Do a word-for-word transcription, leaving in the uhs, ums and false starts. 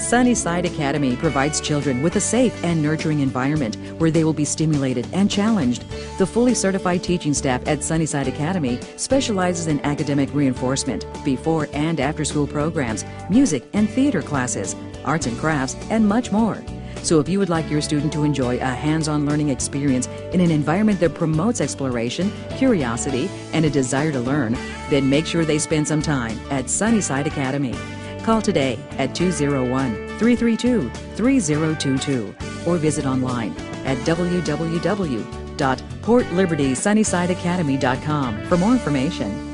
Sunnyside Academy provides children with a safe and nurturing environment where they will be stimulated and challenged. The fully certified teaching staff at Sunnyside Academy specializes in academic reinforcement, before and after school programs, music and theater classes, arts and crafts, and much more. So if you would like your student to enjoy a hands-on learning experience in an environment that promotes exploration, curiosity, and a desire to learn, then make sure they spend some time at Sunnyside Academy. Call today at two oh one, three three two, three oh two two or visit online at w w w dot port liberty sunnyside academy dot com for more information.